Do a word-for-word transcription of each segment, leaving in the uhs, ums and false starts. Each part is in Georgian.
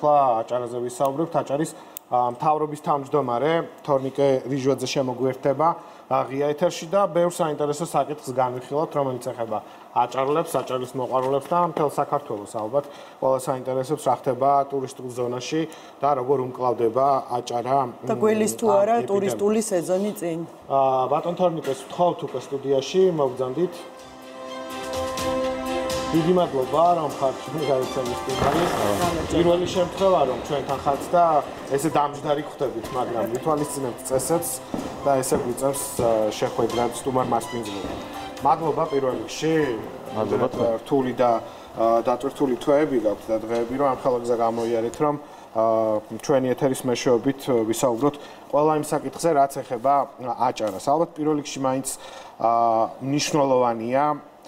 ახლა აჭარაზე ვისაუბრებთ, აჭარის მთავრობის თავმჯდომარე თორნიკე რიჟვაძე შემოგვიერთდება ღია ეთერში და ბევრ საინტერესო საკითხს განვიხილავთ, რომელიც ეხება აჭარლებს, აჭარის მოყვარულებს და მთელ საქართველოს ალბათ ყველა საინტერესებს რა ხდება ტურისტულ ზონაში და როგორ უმკლავდება აჭარა და გველის თუ არა ტურისტული სეზონი წინ. ბატონ თორნიკეს ვთხოვთ უკვე სტუდიაში, მოგძანდით. დიდი მადლობა რომ ხართ გაიცემის სტუდიაში. პირველი შემთხვევა რომ ჩვენთან ხართ და ესე დამჯდარი ხვდებით, მაგრამ ვითვალისწინებთ წესებს და ესე გვიწევს შეხვედრად სტუმარ მასპინძლობად. მადლობა პირველ რიგში. მადლობა რთული და დატვირთული თვეები გაქვთ და დღეები რომ ამ ხელებზე გამოიარეთ რომ ჩვენი ეთერის მეშვეობით ვისაუბროთ ყველა იმ საკითხზე რაც ეხება აჭარას. ალბათ პირველ რიგში მაინც მნიშვნელოვანია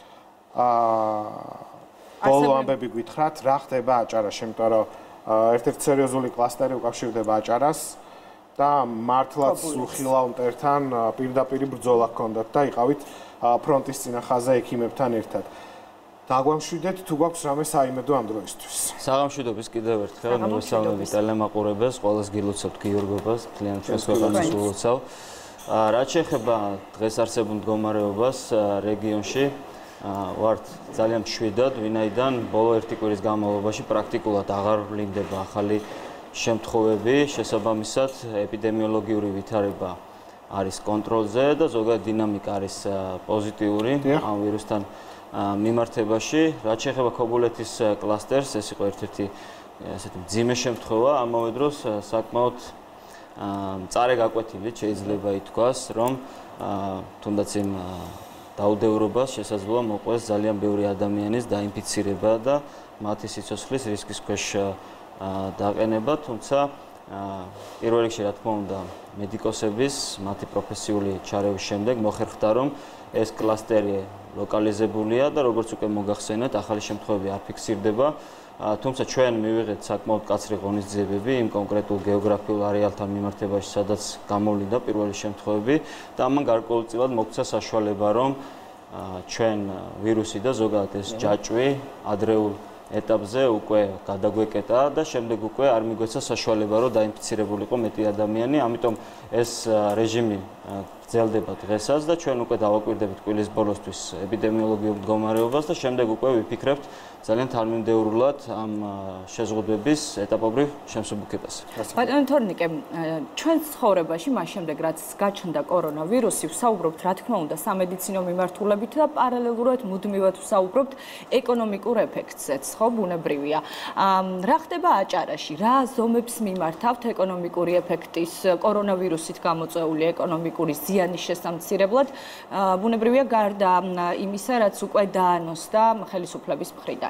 ბოლო ამბები გითხრათ, რა ხდება აჭარაში, იმიტომ რომ ერთ-ერთი სერიოზული კლასტერი უკავშირდება აჭარას და მართლაც უხილავ მტერთან პირდაპირ ბრძოლა ჰქონდათ და იყავით ფრონტის წინახაზე ექიმებთან ერთად. დაგვამშვიდეთ, თუ გვაქვს რამე საიმედო ამ დროისთვის. საღამშვიდობის კიდევ ერთხელ მოგესალმებით ტელემაყურებელს, ყველას გილოცავთ გიორგობას, მთლიან ჩვენს ქვეყანას ულოცავ. რაც შეეხება დღეს არსებულ მდგომარეობას რეგიონში, ვართ ძალიან მშვიდად, ვინაიდან ბოლო ერთი კვირის განმავლობაში პრაქტიკულად აღარ ვლინდება ახალი შემთხვევები, შესაბამისად ეპიდემიოლოგიური ვითარება არის კონტროლზე და ზოგადად დინამიკა არის პოზიტიური ამ ვირუსთან მიმართებაში. რაც შეეხება ქობულეთის კლასტერს, ეს იყო ერთ-ერთი ესეთი მძიმე შემთხვევა, ამავე დროს საკმაოდ მწარე გაკვეთილით შეიძლება ითქვას, რომ თუნდაც იმ დაუდევრობას შესაძლოა მოყვეს ძალიან ბევრი ადამიანის დაინფიცირება და მათი სიცოცხლის რისკის ქვეშ დაყენება, თუმცა პირველ რიგში რა თქმა უნდა მედიკოსების მათი პროფესიული ჩარევის შემდეგ მოხერხდა რომ ეს კლასტერი ლოკალიზებულია და როგორც უკვე მოგახსენეთ, ახალი შემთხვევები არ ფიქსირდება, თუმცა ჩვენ მივიღეთ საკმაოდ მკაცრი ღონისძიებები იმ კონკრეტულ გეოგრაფიულ არეალთან მიმართებაში, სადაც გამოვლინდა პირველი შემთხვევები და ამან გარკვეულწილად მოგცა საშუალება, რომ ჩვენ ვირუსი და ზოგადად ეს ჯაჭვი ადრეულ ეტაპზე უკვე გადაგვეკეტა და შემდეგ უკვე არ მიგვეცა საშუალება, რომ დაინფიცირებულიყო მეტი ადამიანი, ამიტომ ეს რეჟიმი გრძელდება დღესაც და ჩვენ უკვე დავაკვირდებით კვირის ბოლოსთვის ეპიდემიოლოგიურ მდგომარეობას და შემდეგ უკვე ვიფიქრებთ ძალიან თანმიმდევრულად ამ შეზღუდვების ეტაპობრივ შემსუბუქებას. ბატონო თორნიკე, ჩვენ ცხოვრებაში მას შემდეგ რაც გაჩნდა კორონავირუსი, ვსაუბრობთ რა თქმა უნდა სამედიცინო მიმართულებით და პარალელურად მუდმივად ვსაუბრობთ ეკონომიკურ ეფექტზეც, ხო, ბუნებრივია. რა ხდება აჭარაში? რა ზომებს მიმართავთ ეკონომიკური ეფექტის კორონავირუსით გამოწვეული ეკონომიკური ზიანის შესამცირებლად? ბუნებრივია გარდა იმისა, რაც უკვე დაანონსდა ხელისუფლების მხრიდან.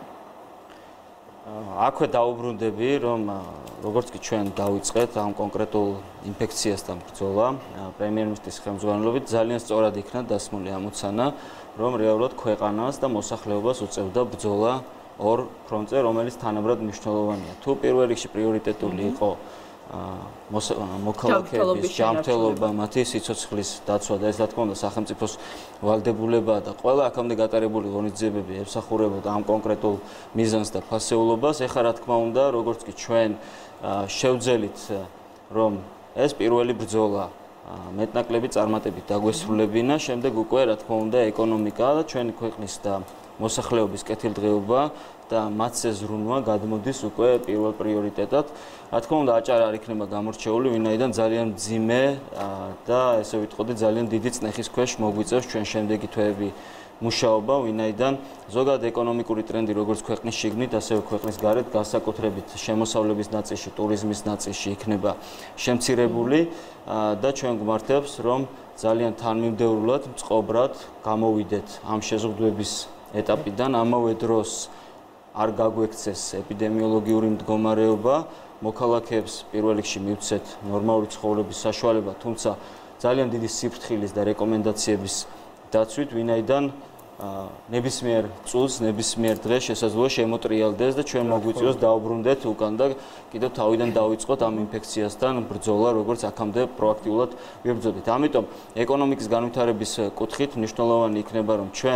აქვე დაუბრუნდები, რომ როგორც კი ჩვენ დავიწყეთ ამ კონკრეტულ ინფექციასთან ბრძოლა, პრემიერ-მინისტრის ხელმძღვანელობით ძალიან სწორად იქნა დასმული ამოცანა, რომ რეალურად ქვეყანას და მოსახლეობას უწევდა ბრძოლა ორ ფრონტზე, რომელიც თანაბრად მნიშვნელოვანია. თუ პირველ რიგში პრიორიტეტული იყო მოქალაქეების ჯანმრთელობა, მათი სიცოცხლის დაცვა და ეს რა თქმა უნდა სახელმწიფოს ვალდებულებაა და ყველა აქამდე გატარებული ღონისძიებები ემსახურებოდა ამ კონკრეტულ მიზანს და ფასეულობას. ეხლა რა თქმა უნდა, როგორც კი ჩვენ შევძელით, რომ ეს პირველი ბრძოლა მეტნაკლები წარმატებით დაგვესრულებინა, შემდეგ უკვე რა თქმა უნდა ეკონომიკა და ჩვენი ქვეყნის და მოსახლეობის კეთილდღეობა და მათზე ზრუნვა გადმოდის უკვე პირველ პრიორიტეტად. რა თქმა უნდა, აჭარა არ იქნება გამორჩეული, ვინაიდან ძალიან მძიმე და ესე ვიტყოდი ძალიან დიდი წნეხის ქვეშ მოგვიწევს ჩვენ შემდეგი თვეები მუშაობა, ვინაიდან ზოგადად ეკონომიკური ტრენდი როგორც ქვეყნის შიგნით, ასევე ქვეყნის გარეთ, განსაკუთრებით შემოსავლების ნაწილში, ტურიზმის ნაწილში იქნება შემცირებული და ჩვენ გვმართებს, რომ ძალიან თანმიმდევრულად, წყობრად გამოვიდეთ ამ შეზღუდვების ეტაპიდან, ამავე დროს არ გაგვექცეს ეპიდემიოლოგიური მდგომარეობა, მოქალაქეებს პირველ რიგში მივცეთ ნორმალური ცხოვრების საშუალება, თუმცა ძალიან დიდი სიფრთხილის და რეკომენდაციების დაცვით, ვინაიდან ნებისმიერ წუთს, ნებისმიერ დღეს შესაძლოა შემოტრიალდეს და ჩვენ მოგვიწევს დაუბრუნდეთ უკან და კიდევ თავიდან დავიწყოთ ამ ინფექციასთან ბრძოლა, როგორც აქამდე პროაქტიულად ვიბრძოდით. ამიტომ ეკონომიკის განვითარების კუთხით მნიშვნელოვანი იქნება, რომ ჩვენ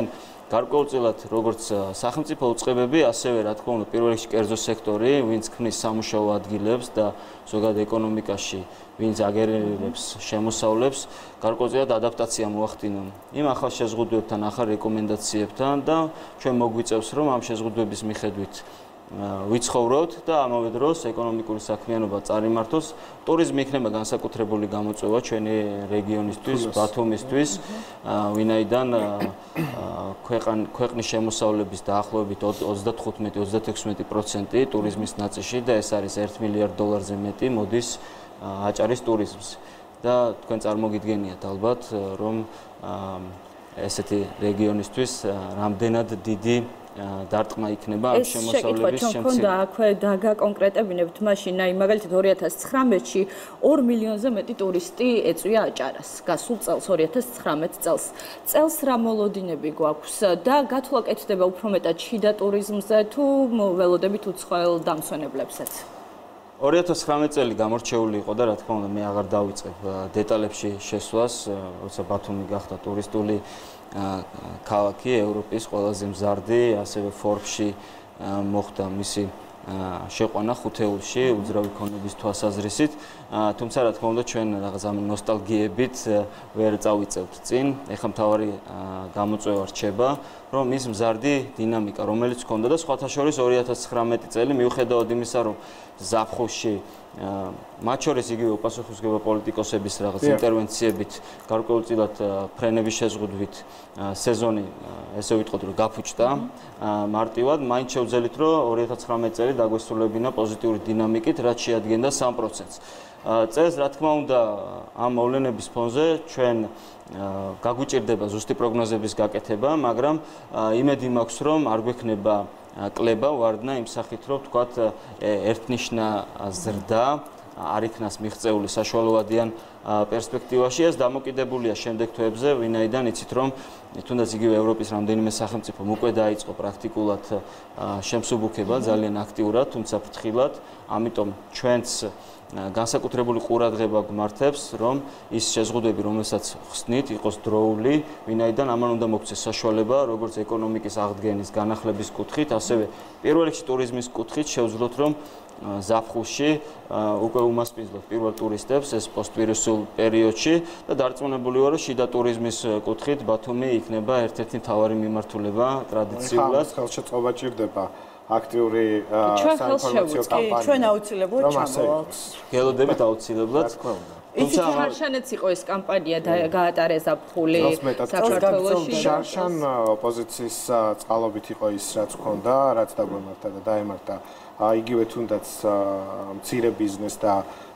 გარკვეულწილად როგორც სახელმწიფო უწყებები, ასევე რა თქმა უნდა, პირველ რიგში კერძო სექტორი, ვინც ქმნის სამუშაო ადგილებს და ზოგადად ეკონომიკაში, ვინც აგერირებს შემოსავლებს, გარკვეულწილად ადაპტაცია მოახდინონ იმ ახალ შეზღუდვებთან, ახალ რეკომენდაციებთან და ჩვენ მოგვიწევს, რომ ამ შეზღუდვების მიხედვით ვიცხოვროთ და ამავე დროს ეკონომიკური საქმიანობა წარიმართოს. ტურიზმი იქნება განსაკუთრებული გამოწვევა ჩვენი რეგიონისთვის, ბათუმისთვის, ვინაიდან ქვეყნის შემოსავლების დაახლოებით ოცდათხუთმეტი ოცდაექვსმეტი პროცენტი ტურიზმის ნაწილში და ეს არის ერთ მილიარდ დოლარზე მეტი მოდის აჭარის ტურიზმს. და თქვენ წარმოგიდგენიათ ალბათ, რომ ესეთი რეგიონისთვის რამდენად დიდი დარტყმა იქნება ამ შემოსავლების შემცირება. ეს შეკითხვა აქვე დაგაკონკრეტებინებთ მაშინ, აი მაგალითად ორი ათას ცხრამეტში ორ მილიონზე მეტი ტურისტი ეწვია აჭარას, გასულ წელს ორი ათას ცხრამეტ წელს. წელს რა მოლოდინები გვაქვს და გათვლა კეთდება უფრო მეტად შიდა ტურიზმზე თუ ველოდებით უცხოელ დამსვენებლებსაც? ორი ათას ცხრამეტ წელი გამორჩეული იყო და რა თქმა უნდა მე აღარ დავიწყებ დეტალებში შესვლას, როცა ბათუმი გახდა ტურისტული ქალაქი, ევროპის ყველაზე მზარდი, ასევე Forbes-ში მოხდა მისი შეყვანა ხუთეულში უძრავი ქონების თვალსაზრისით, თუმცა რა თქმა უნდა ჩვენ რაღაც ამ ნოსტალგიებით ვერ წავიწევთ წინ. ეხლა მთავარი გამოწვევა რჩება, რომ ის მზარდი დინამიკა, რომელიც ჰქონდა და სხვათა შორის ორი ათას ცხრამეტი წელი მიუხედავად იმისა, რომ ზაფხულში მათ შორის იგივე უპასუხისმგება პოლიტიკოსების რაღაც ინტერვენციებით, გარკვეულწილად ფრენების შეზღუდვით სეზონი, ესე ვიტყოდ, რომ გაფუჭდა მარტივად, მაინც შევძელით, რომ ორი ათას ცხრამეტი წელი დაგვესრულებინა პოზიტიური დინამიკით, რაც შეადგენდა სამ პროცენტს. წელს, რა თქმა უნდა, ამ მოვლენების ფონზე ჩვენ გაგვიჭირდება ზუსტი პროგნოზების გაკეთება, მაგრამ იმედი მაქვს, რომ არ გვექნება კლება ვარდნა იმ სახით, რომ თქვათ ერთნიშნა ზრდა არ იქნას მიღწეული საშუალოებიან პერსპექტივაში. ეს დამოკიდებულია შემდეგ თვეებზე, ვინაიდან იცით, რომ თუნდაც იგივე ევროპის რამდენიმე სახელმწიფომ უკვე დაიწყო პრაქტიკულად შემსუბუქება ძალიან აქტიურად, თუმცა ფრთხილად, ამიტომ ჩვენც განსაკუთრებული ყურადღება გვმართებს, რომ ის შეზღუდვები, რომელსაც ხსნით, იყოს დროული, ვინაიდან ამან უნდა მოგვცეს საშუალება, როგორც ეკონომიკის აღდგენის, განახლების კუთხით, ასევე პირველ რიგში ტურიზმის კუთხით შევძლოთ, რომ ზაფხულში უკვე უმასპინძლოთ პირველ ტურისტებს ეს პოსტვირუსულ პერიოდში და დარწმუნებული ვარ, რომ შიდა ტურიზმის კუთხით ბათუმი იქნება ერთ-ერთი მთავარი მიმართულება ტრადიციულად. ხელშეწყობა ჭირდება აქტიური საინფორმაციო კამპანია. ჩვენ აუცილებლად ჩამოვალთ. გელოდებით აუცილებლად. თუმცა შარშანაც იყო ეს კამპანია და გაატარა ზაფხული საქართველოში. შარშან ოპოზიციის წყალობით იყო ის, რაც ჰქონდა, რაც დაგვემართა და დაემართა იგივე თუნდაც მცირე ბიზნეს და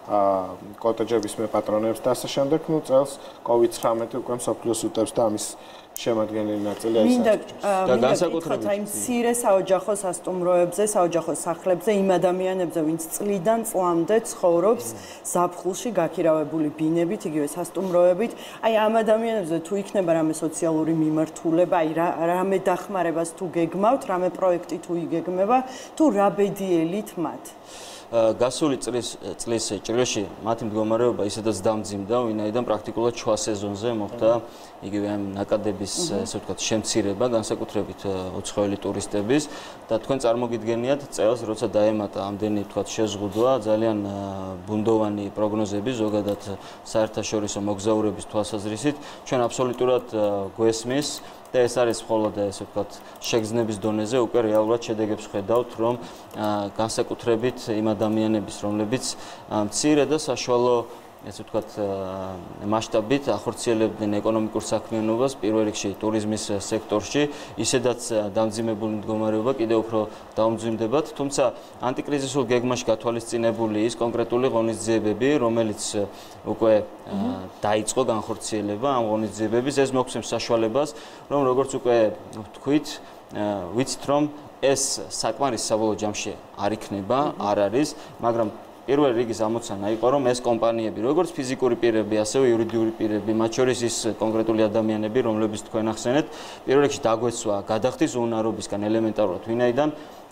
კოტეჯების მეპატრონეებს და ასე შემდეგ. ნუ წელს კოვიდ ცხრამეტი უკვე მსოფლიოს უტევს და ამის შემადგენელი ნაწილი არის. და განსაკუთრებით აი მცირე საოჯახო სასტუმროებზე, საოჯახო სახლებზე, იმ ადამიანებზე, ვინც წლიდან წლამდე ცხოვრობს ზაფხულში გაქირავებული ბინებით, იგივე სასტუმროებით, აი ამ ადამიანებზე თუ იქნება რამე სოციალური მიმართულება, აი რამე დახმარებას თუ გეგმავთ, რამე პროექტი თუ იგეგმება, თუ რა ბედიელით მათ? გასული წლის წლის ჭრილში მათი მდგომარეობა ისედაც დამძიმდა, ვინაიდან პრაქტიკულად შუა სეზონზე მოხდა იგივე ამ ნაკადების, ესე ვთქვათ, შემცირება, განსაკუთრებით უცხოელი ტურისტების და თქვენ წარმოგიდგენიათ წელს, როცა დაემატა ამდენი, ვთქვათ, შეზღუდვა, ძალიან ბუნდოვანი პროგნოზები, ზოგადად საერთაშორისო მოგზაურების თვალსაზრისით, ჩვენ აბსოლუტურად გვესმის და ეს არის მხოლოდ ესე ვთქვათ შეგრძნების დონეზე უკვე რეალურად შედეგებს ხედავთ, რომ განსაკუთრებით იმ ადამიანების, რომლებიც მცირე და საშუალო ესე ვთქვათ მასშტაბით ახორციელებდნენ ეკონომიკურ საქმიანობას პირველ რიგში ტურიზმის სექტორში, ისედაც დამძიმებული მდგომარეობა კიდევ უფრო დაუმძიმდებათ, თუმცა ანტიკრიზისულ გეგმაში გათვალისწინებული ის კონკრეტული ღონისძიებები, რომელიც უკვე დაიწყო განხორციელება ამ ღონისძიებების, ეს მოგვცემს საშუალებას, რომ როგორც უკვე ვთქვით, ვიცით, რომ ეს საკმარისი საბოლოო ჯამში არ იქნება, არ არის, მაგრამ პირველ რიგის ამოცანა იყო, რომ ეს კომპანიები, როგორც ფიზიკური პირები, ასევე იურიდიული პირები, მათ შორის ის კონკრეტული ადამიანები, რომლებიც თქვენ ახსენეთ, პირველ რიგში დაგვეცვა გადახდის უნარობისგან ელემენტარულად, ვინაიდან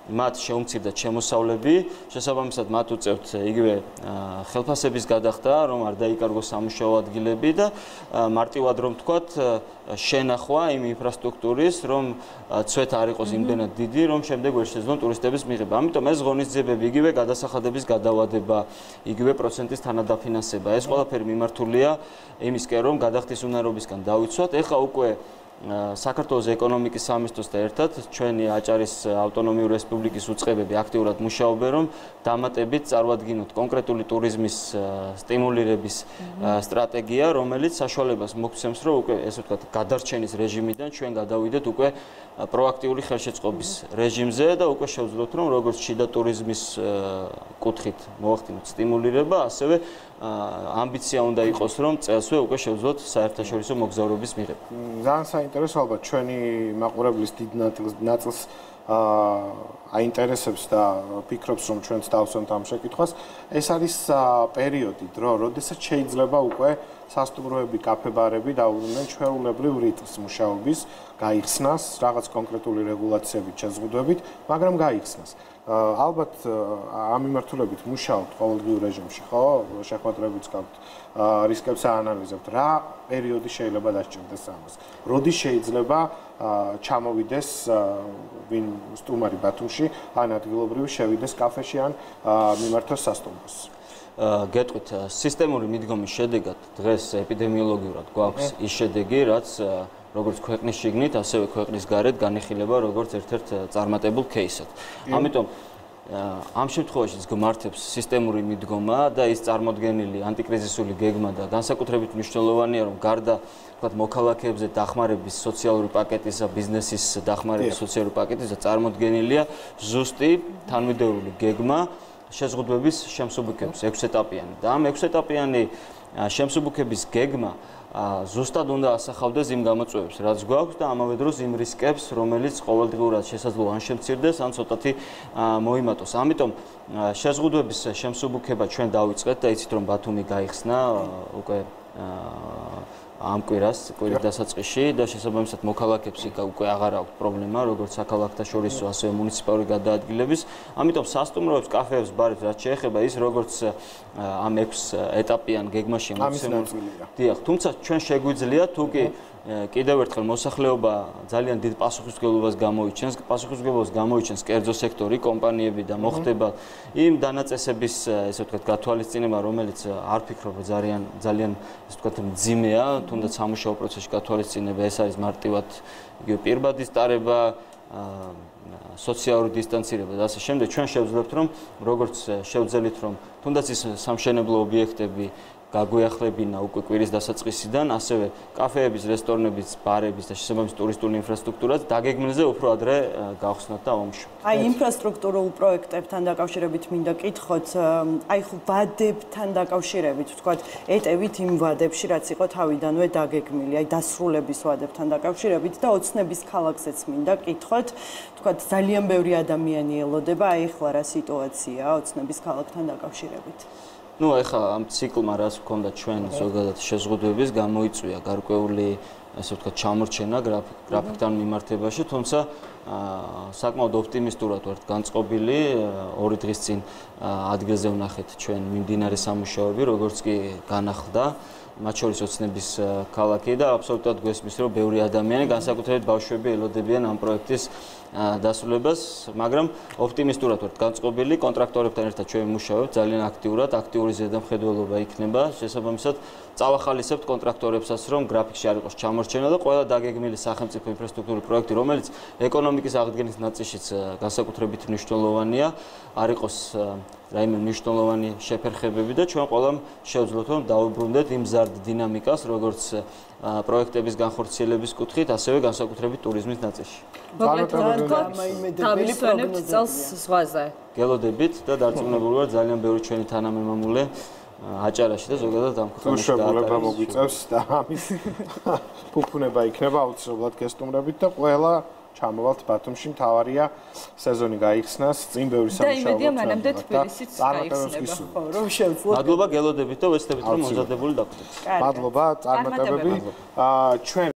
მათ შეუმცირდათ შემოსავლები, შესაბამისად მათ უწევთ იგივე ხელფასების გადახდა, რომ არ დაიკარგოს სამუშაო ადგილები და მარტივად რომ ვთქვათ, შენახვა იმ ინფრასტრუქტურის, რომ ცვეთა არ იყოს იმდენად დიდი, რომ შემდეგ ვერ შეძლონ ტურისტების მიღება. ამიტომ ეს ღონისძიებები, იგივე გადასახადების გადავადება, იგივე პროცენტის თანადაფინანსება, ეს ყველაფერი მიმართულია იმისკენ, რომ გადახდის უნარობისგან დავიცვათ. ეხლა უკვე საქართველოს ეკონომიკის სამინისტროსთან ერთად ჩვენი აჭარის ავტონომიური რესპუბლიკის უწყებები აქტიურად მუშაობენ, რომ დამატებით წარვადგინოთ კონკრეტული ტურიზმის სტიმულირების სტრატეგია, რომელიც საშუალებას მოგცემს, რომ უკვე ესე ვთქვათ, გადარჩენის რეჟიმიდან ჩვენ გადავიდეთ უკვე პროაქტიული ხელშეწყობის რეჟიმზე და უკვე შევძლოთ, რომ როგორც შიდა ტურიზმის კუთხით მოვახდინოთ სტიმულირება, ასევე ამბიცია უნდა იყოს, რომ წელსვე უკვე შევძლოთ საერთაშორისო მოგზაურობის მიღება. ძალიან საინტერესო, ალბათ ჩვენი მაყურებლის დიდ ნაწილს აინტერესებს და ფიქრობს, რომ ჩვენც დავსვენთ ამ შეკითხვას. ეს არის პერიოდი, დრო, როდესაც შეიძლება უკვე სასტუმროები, კაფე-ბარები დაუბრუნდნენ ჩვეულებრივ რიტმს მუშაობის, გაიხსნას რაღაც კონკრეტული რეგულაციებით, შეზღუდვებით, მაგრამ გაიხსნას. ალბათ ამ მიმართულებით მუშაობთ ყოველდღიურ რეჟიმში, ხო? შეხვედრებიც გაქვთ, რისკებს აანალიზებთ. რა პერიოდი შეიძლება დასჭირდეს ამას? როდის შეიძლება ჩამოვიდეს ვინ სტუმარი ბათუმში, ან ადგილობრივი შევიდეს კაფეში, ან მიმართოს სასტუმროს? გეტყვით, სისტემური მიდგომის შედეგად დღეს ეპიდემიოლოგიურად გვაქვს ის შედეგი, რაც როგორც ქვეყნის შიგნით, ასევე ქვეყნის გარეთ განიხილება როგორც ერთ-ერთ წარმატებულ кейსად. ამიტომ ამ შემთხვევაშიც გმართებს სისტემური მიდგომა და ის წარმოდგენილი ანტიკრიზისული გეგმა და განსაკუთრებით მნიშვნელოვანია, რომ გარდა თქვათ მოქალაქეებზე დახმარების სოციალური პაკეტისა, ბიზნესის დახმარების სოციალური პაკეტისა წარმოდგენილია ზუსტი თანმიმდევრული გეგმა შეზღუდვების შემსუბუქების ექვსეტაპიანი და ამ ექვსეტაპიანი შემსუბუქების გეგმა ზუსტად უნდა ასახავდეს იმ გამოწვევებს, რაც გვაქვს და ამავე დროს იმ რისკებს, რომელიც ყოველდღიურად შესაძლოა ან შემცირდეს, ან ცოტათი მოიმატოს. ამიტომ შეზღუდვების შემსუბუქება ჩვენ დავიწყეთ და იცით, რომ ბათუმი გაიხსნა უკვე ამ კვირას, კვირის დასაწყისში და შესაბამისად მოქალაქეებს უკვე აღარ აქვს პრობლემა, როგორც საქალაქთა შორისო, ასევე მუნიციპალური გადაადგილების. ამიტომ სასტუმროებს, კაფეებს, ბარებს რაც შეეხება ის როგორც ამ ექვს ეტაპიან გეგმაში მოცემულია. დიახ, თუმცა ჩვენ შეგვიძლია თუ კი კიდევ ერთხელ მოსახლეობა ძალიან დიდ პასუხისმგებლობას გამოიჩენს, პასუხისმგებლობას გამოიჩენს კერძო სექტორი, კომპანიები და მოხდება იმ დანაწესების, ესე ვთქვათ, გათვალისწინება, რომელიც არ ფიქრობ, რომ ძალიან ძალიან ესე ვთქვათ, მძიმეა, თუნდაც სამუშაო პროცესში გათვალისწინება, ეს არის მარტივად იგივე პირბადის ტარება, სოციალური დისტანცირება და ასე შემდეგ. ჩვენ შევძლებთ, რომ როგორც შევძელით, რომ თუნდაც ის სამშენებლო ობიექტები გაგვიახლებინა უკვე კვირის დასაწყისიდან, ასევე კაფეების, რესტორნების, ბარების და შესაბამის ტურისტული ინფრასტრუქტურაც დაგეგმილზე უფრო ადრე გავხსნათ და ავამუშავოთ. აი ინფრასტრუქტურულ პროექტებთან დაკავშირებით მინდა კითხოთ, აი ხო ვადებთან დაკავშირებით, ვთქვათ, ეტევით იმ ვადებში, რაც იყო თავიდანვე დაგეგმილი, აი დასრულების ვადებთან დაკავშირებით და ოცნების ქალაქზეც მინდა კითხოთ, ვთქვათ, ძალიან ბევრი ადამიანი ელოდება, აი ახლა რა სიტუაციაა ოცნების ქალაქთან დაკავშირებით? ნუ ეხლა ამ ციკლმა რაც ვქონდა ჩვენ ზოგადად შეზღუდვების გამოიწვია გარკვეული ასე ვთქვათ ჩამორჩენა გრაფიკთან მიმართებაში, თუმცა საკმაოდ ოპტიმისტურად ვართ განწყობილი. ორი დღის წინ ადგილზე ვნახეთ ჩვენ მიმდინარე სამუშაოები, როგორც კი განახლდა მათ შორის ოცნების ქალაქი და აბსოლუტურად გვესმის, რომ ბევრი ადამიანი, განსაკუთრებით ბავშვები ელოდებიან ამ პროექტის დასრულებას, მაგრამ ოპტიმისტურად ვართ განწყობილი. კონტრაქტორებთან ერთად ჩვენ ვმუშაობთ ძალიან აქტიურად, აქტიური ზედამხედველობა იქნება. შესაბამისად, წავახალისებთ კონტრაქტორებსაც, რომ გრაფიკში არ იყოს ჩამორჩენა და ყველა დაგეგმილი სახელმწიფო ინფრასტრუქტურული პროექტი, რომელიც ეკონომიკის აღდგენის ნაწილშიც განსაკუთრებით მნიშვნელოვანია, არ იყოს რაიმე მნიშვნელოვანი შეფერხებები და ჩვენ ყველამ შევძლოთ, რომ დავუბრუნდეთ იმ მზარდ დინამიკას, როგორც პროექტების განხორციელების კუთხით, ასევე განსაკუთრებით ტურიზმის ნაწილში. დავისვენებთ წელს ზღვაზე. გელოდებით და დარწმუნებული ვარ, ძალიან ბევრი ჩვენი თანამემამულე აჭარაში და ზოგადად ამ ქვეყანაში დაატარებს. მოგვიწევს და ამის ფუფუნება იქნება აუცილებლად გესტუმრებით და ყველა ჩამოვალთ ბათუმში, მთავარია სეზონი გაიხსნას, წინ ბევრი სამუშაო. და იმედია მანამდე თბილისიც გაიხსნება. ხო, რომ შევძლოთ. მადლობა გელოდებით და ვეცდებით რომ მომზადებული დაგვდეთ. მადლობა, წარმატებები. ჩვენ